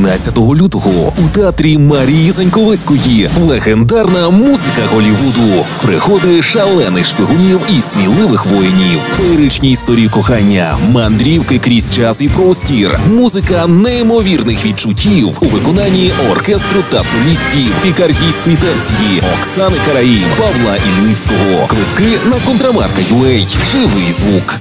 11 лютого у театрі Марії Заньковецької легендарна музика Голлівуду, пригоди шалених шпигунів і сміливих воїнів, феєричні історії кохання, мандрівки крізь час і простір, музика неймовірних відчуттів у виконанні оркестру та солістів пікардійської терції Оксани Караїм, Павла Ільницького. Квитки на Контрамарка.ua. Живий звук.